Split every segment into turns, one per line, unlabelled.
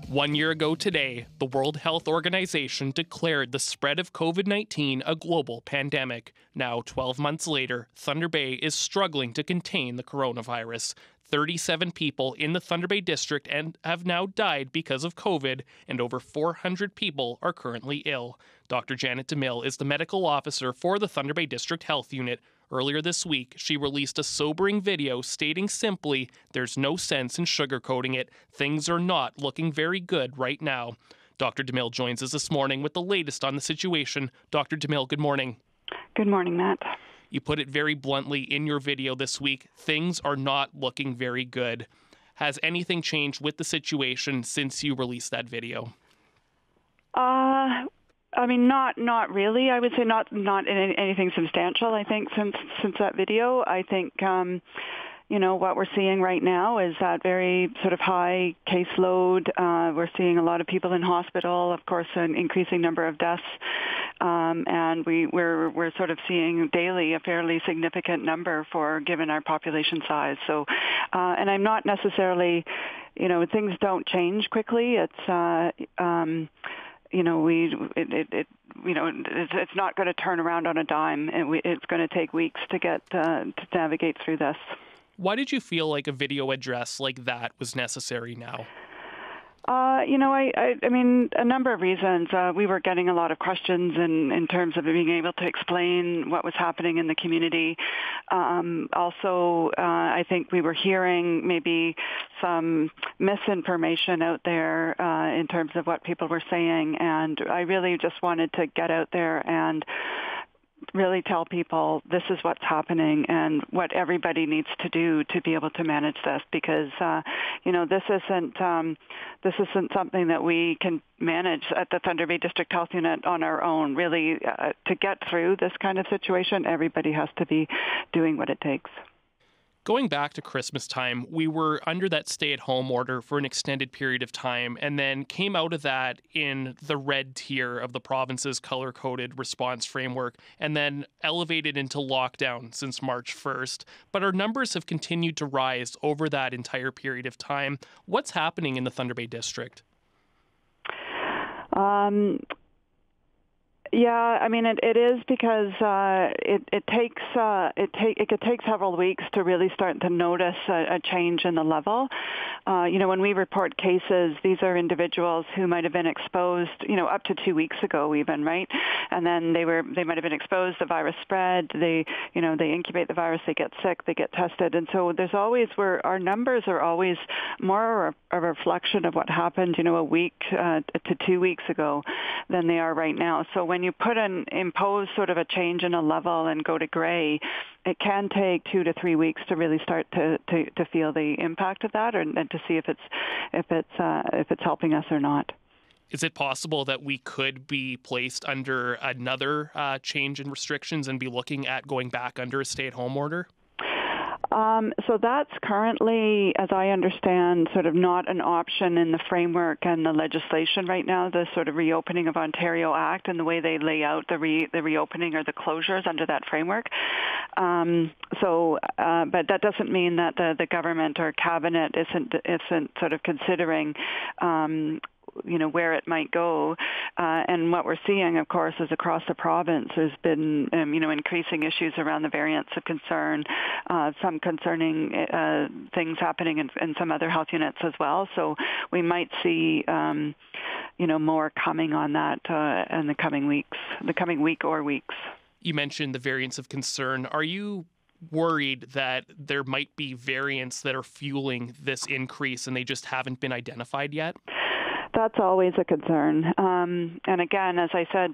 1 year ago today, the World Health Organization declared the spread of COVID-19 a global pandemic. Now, 12 months later, Thunder Bay is struggling to contain the coronavirus. 37 people in the Thunder Bay district have now died because of COVID, and over 400 people are currently ill. Dr. Janet DeMille is the medical officer for the Thunder Bay District Health Unit. Earlier this week, she released a sobering video stating simply, "There's no sense in sugarcoating it. Things are not looking very good right now." Dr. DeMille joins us this morning with the latest on the situation. Dr. DeMille, good morning.
Good morning, Matt.
You put it very bluntly in your video this week. Things are not looking very good. Has anything changed with the situation since you released that video?
Not really. I would say not in anything substantial. I think since that video, I think what we're seeing right now is that very sort of high caseload. We're seeing a lot of people in hospital. Of course, an increasing number of deaths, and we're sort of seeing daily a fairly significant number given our population size. So, and I'm not necessarily, things don't change quickly. It's it's not going to turn around on a dime. It's going to take weeks to navigate through this.
Why did you feel like a video address like that was necessary now?
I mean, a number of reasons. We were getting a lot of questions in terms of being able to explain what was happening in the community. Also, I think we were hearing maybe some misinformation out there in terms of what people were saying, and I really just wanted to get out there and really tell people this is what's happening and what everybody needs to do to be able to manage this, because this isn't something that we can manage at the Thunder Bay District Health Unit on our own. Really, to get through this kind of situation, everybody has to be doing what it takes.
Going back to Christmas time, we were under that stay-at-home order for an extended period of time and then came out of that in the red tier of the province's color-coded response framework and then elevated into lockdown since March 1st. But our numbers have continued to rise over that entire period of time. What's happening in the Thunder Bay District?
Yeah, I mean it is because it could take several weeks to really start to notice a change in the level. When we report cases, these are individuals who might have been exposed, up to 2 weeks ago even, right? And then they might have been exposed, the virus spread, they incubate the virus, they get sick, they get tested. And so our numbers are always more a reflection of what happened, a week to 2 weeks ago than they are right now. So when you impose sort of a change in a level and go to gray, it can take 2 to 3 weeks to really start to feel the impact of that, and to see if it's helping us or not.
Is it possible that we could be placed under another change in restrictions and be looking at going back under a stay-at-home order?
So that's currently, as I understand, sort of not an option in the framework and the legislation right now, the sort of Reopening of Ontario Act and the way they lay out the reopening or the closures under that framework. But that doesn't mean that the government or cabinet isn't sort of considering where it might go. And what we're seeing, of course, is across the province there's been, increasing issues around the variants of concern, some concerning things happening in some other health units as well. So we might see, more coming on that in the coming week or weeks.
You mentioned the variants of concern. Are you worried that there might be variants that are fueling this increase and they just haven't been identified yet?
That's always a concern. And again, as I said,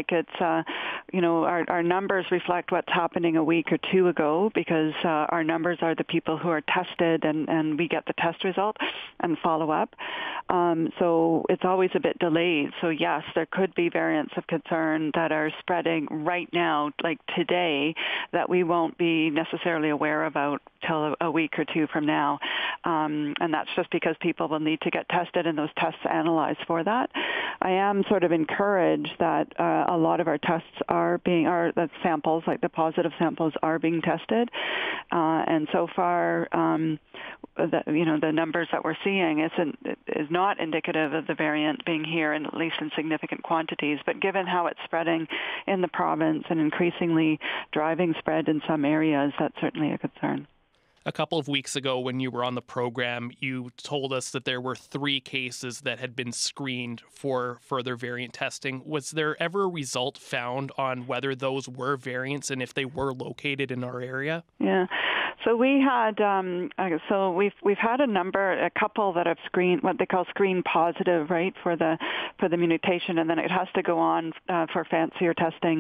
our numbers reflect what's happening a week or two ago, because our numbers are the people who are tested and we get the test result and follow up. So it's always a bit delayed. So yes, there could be variants of concern that are spreading right now, like today, that we won't be necessarily aware about till a week or two from now. And that's just because people will need to get tested and those tests analyzed for that. I am sort of encouraged that a lot of our tests the samples, like the positive samples, are being tested, and so far, the numbers that we're seeing is not indicative of the variant being here, at least in significant quantities. But given how it's spreading in the province and increasingly driving spread in some areas, that's certainly a concern.
A couple of weeks ago when you were on the program, you told us that there were 3 cases that had been screened for further variant testing. Was there ever a result found on whether those were variants and if they were located in our area?
Yeah. So we had, we've had a couple that have screened, what they call screen positive, right, for the mutation, and then it has to go on for fancier testing.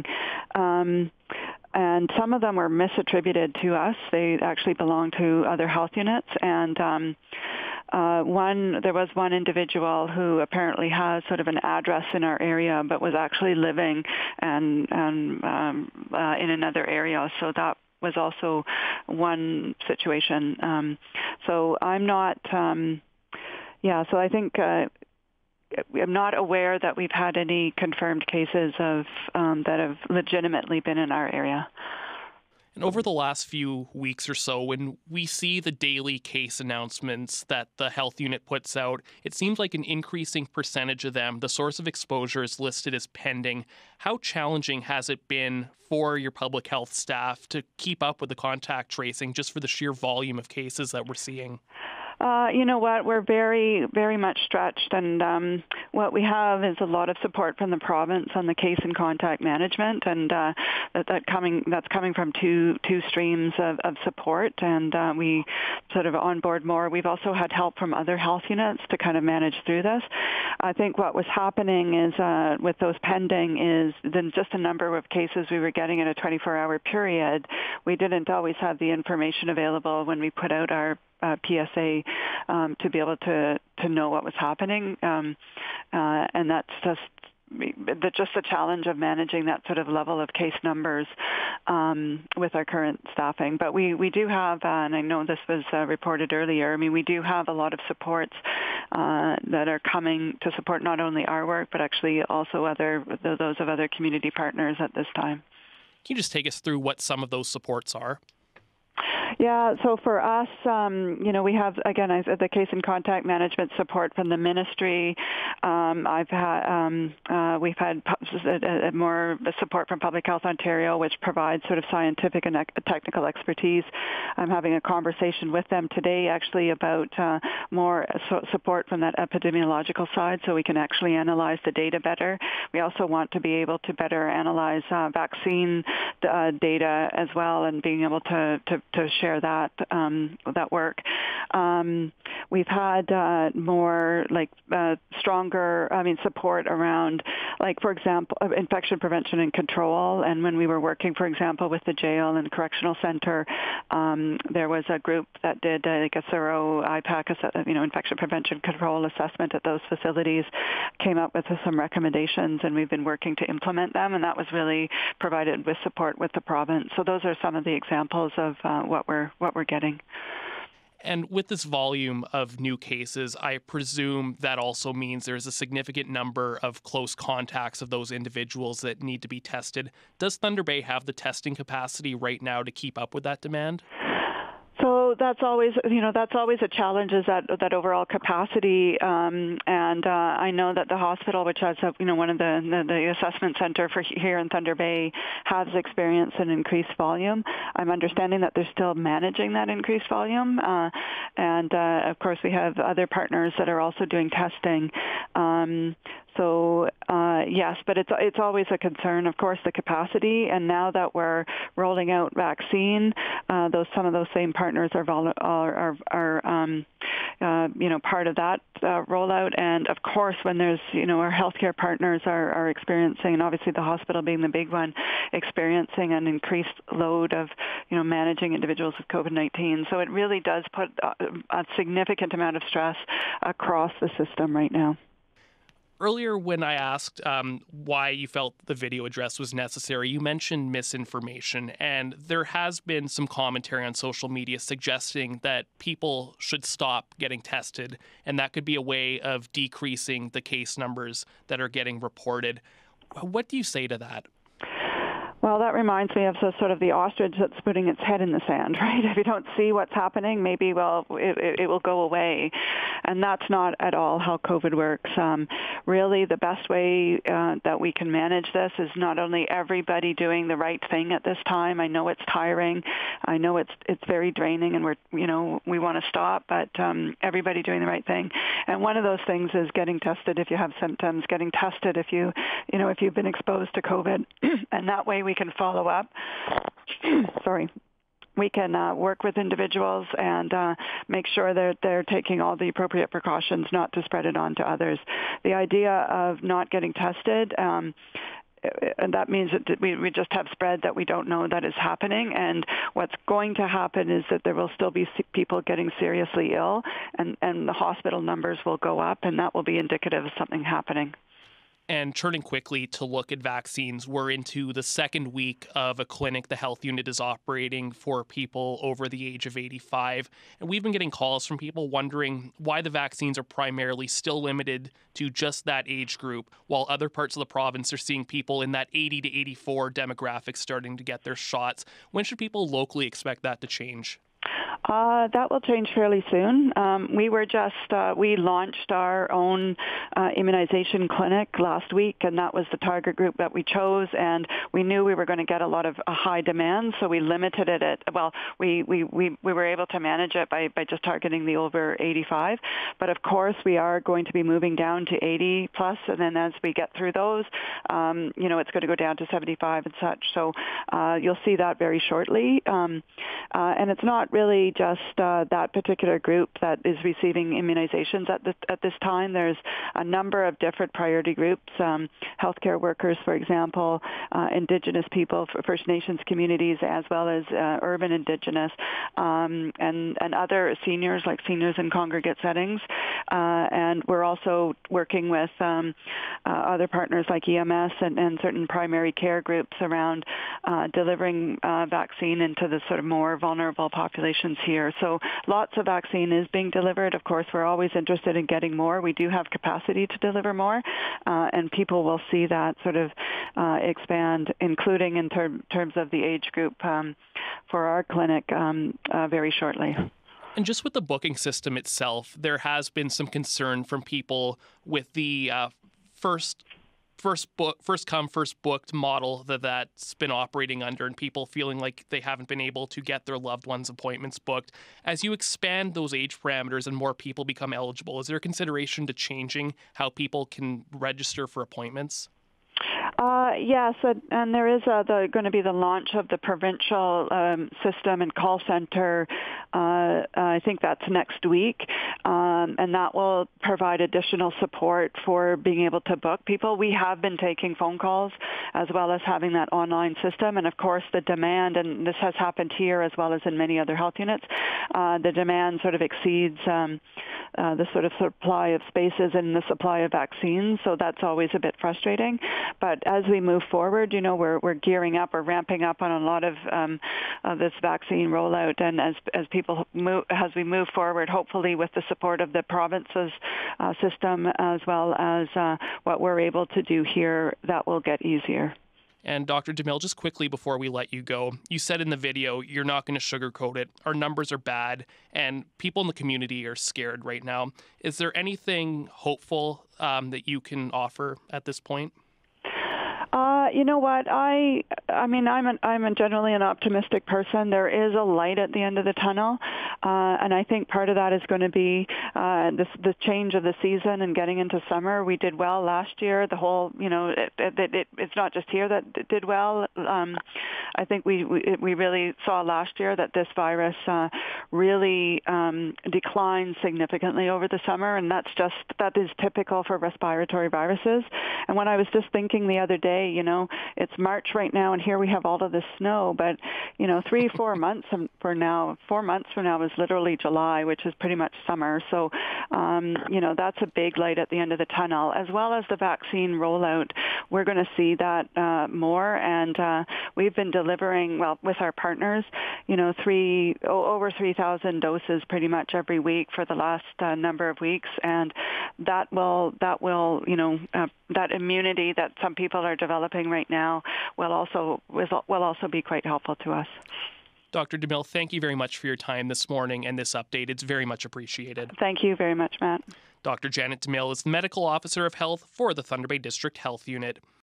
And some of them were misattributed to us. They actually belong to other health units. And there was one individual who apparently has sort of an address in our area, but was actually living in another area. So that was also one situation. So I'm not, so I think I'm not aware that we've had any confirmed cases of that have legitimately been in our area.
And over the last few weeks or so, when we see the daily case announcements that the health unit puts out, it seems like an increasing percentage of them, the source of exposure is listed as pending. How challenging has it been for your public health staff to keep up with the contact tracing just for the sheer volume of cases that we're seeing?
You know what? We're very, very much stretched, and what we have is a lot of support from the province on the case and contact management, and that's coming from two streams of support, and we sort of onboard more. We've also had help from other health units to kind of manage through this. I think what was happening is with those pending is then just a number of cases we were getting in a 24-hour period. We didn't always have the information available when we put out our PSA to be able to know what was happening, and that's just the challenge of managing that sort of level of case numbers with our current staffing. But we do have, and I know this was reported earlier, I mean, we do have a lot of supports that are coming to support not only our work, but actually also those of other community partners at this time.
Can you just take us through what some of those supports are?
Yeah, so for us, we have, again, the case and contact management support from the ministry. We've had more support from Public Health Ontario, which provides sort of scientific and technical expertise. I'm having a conversation with them today, actually, about more support from that epidemiological side so we can actually analyze the data better. We also want to be able to better analyze vaccine data as well, and being able to share that work. We've had more stronger, support around, like, for example, infection prevention and control. And when we were working, for example, with the jail and correctional center, there was a group that did a thorough IPAC, infection prevention control assessment at those facilities, came up with some recommendations, and we've been working to implement them. And that was really provided with support with the province. So those are some of the examples of what we're getting.
And with this volume of new cases, I presume that also means there's a significant number of close contacts of those individuals that need to be tested. Does Thunder Bay have the testing capacity right now to keep up with that demand?
So that's always a challenge, is that overall capacity. And I know that the hospital, which has one of the assessment center for here in Thunder Bay, has experienced an increased volume. I'm understanding that they're still managing that increased volume, and of course we have other partners that are also doing testing. So yes, but it's always a concern, of course, the capacity. And now that we're rolling out vaccine, some of those same partners are part of that rollout. And of course, when there's our healthcare partners are experiencing, and obviously the hospital being the big one, experiencing an increased load of managing individuals with COVID-19. So it really does put a significant amount of stress across the system right now.
Earlier, when I asked why you felt the video address was necessary, you mentioned misinformation, and there has been some commentary on social media suggesting that people should stop getting tested, and that could be a way of decreasing the case numbers that are getting reported. What do you say to that?
Well, that reminds me of sort of the ostrich that's putting its head in the sand, right? If you don't see what's happening, maybe, it will go away. And that's not at all how COVID works. Really, the best way that we can manage this is not only everybody doing the right thing at this time. I know it's tiring. I know it's very draining, and we want to stop, but everybody doing the right thing. And one of those things is getting tested if you have symptoms, getting tested if you've been exposed to COVID, and that way we can follow up. Sorry. We can work with individuals and make sure that they're taking all the appropriate precautions not to spread it on to others. The idea of not getting tested, and that means that we just have spread that we don't know that is happening. And what's going to happen is that there will still be people getting seriously ill, and the hospital numbers will go up, and that will be indicative of something happening.
And turning quickly to look at vaccines, we're into the second week of a clinic the health unit is operating for people over the age of 85. And we've been getting calls from people wondering why the vaccines are primarily still limited to just that age group, while other parts of the province are seeing people in that 80 to 84 demographic starting to get their shots. When should people locally expect that to change?
That will change fairly soon. We launched our own immunization clinic last week, and that was the target group that we chose, and we knew we were going to get a lot of high demand, so we limited it we were able to manage it by just targeting the over 85. But of course, we are going to be moving down to 80 plus, and then as we get through those, it's going to go down to 75 and such. So you'll see that very shortly. And it's not really just that particular group that is receiving immunizations at this time. There's a number of different priority groups, healthcare workers, for example, Indigenous people, First Nations communities, as well as urban Indigenous, and other seniors, like seniors in congregate settings. And we're also working with other partners like EMS and certain primary care groups around delivering vaccine into the sort of more vulnerable populations here. So lots of vaccine is being delivered. Of course, we're always interested in getting more. We do have capacity to deliver more, and people will see that sort of expand, including in terms of the age group for our clinic very shortly.
And just with the booking system itself, there has been some concern from people with the first come, first booked model that's been operating under, and people feeling like they haven't been able to get their loved ones' appointments booked. As you expand those age parameters and more people become eligible, is there a consideration to changing how people can register for appointments?
Yes, and there is going to be the launch of the provincial system and call center. I think that's next week, and that will provide additional support for being able to book people. We have been taking phone calls as well as having that online system, and of course the demand, and this has happened here as well as in many other health units, the demand sort of exceeds the sort of supply of spaces and the supply of vaccines, so that's always a bit frustrating. But as we move forward, we're gearing up, we're ramping up on a lot of this vaccine rollout, and as we move forward, hopefully with the support of the province's system as well as what we're able to do here, that will get easier.
And Dr. DeMille, just quickly before we let you go, you said in the video you're not going to sugarcoat it. Our numbers are bad, and people in the community are scared right now. Is there anything hopeful that you can offer at this point?
You know what? I'm generally an optimistic person. There is a light at the end of the tunnel, and I think part of that is going to be the change of the season and getting into summer. We did well last year. The whole, it's not just here that did well. I think we really saw last year that this virus really declined significantly over the summer, and that is typical for respiratory viruses. And when I was just thinking the other day, it's March right now, and here we have all of this snow. But 4 months from now is literally July, which is pretty much summer. So, that's a big light at the end of the tunnel, as well as the vaccine rollout. We're going to see that more, and we've been delivering, with our partners, over 3,000 doses pretty much every week for the last number of weeks, and that will that immunity that some people are developing right now will also be quite helpful to us.
Dr. DeMille, thank you very much for your time this morning and this update. It's very much appreciated.
Thank you very much, Matt.
Dr. Janet DeMille is the Medical Officer of Health for the Thunder Bay District Health Unit.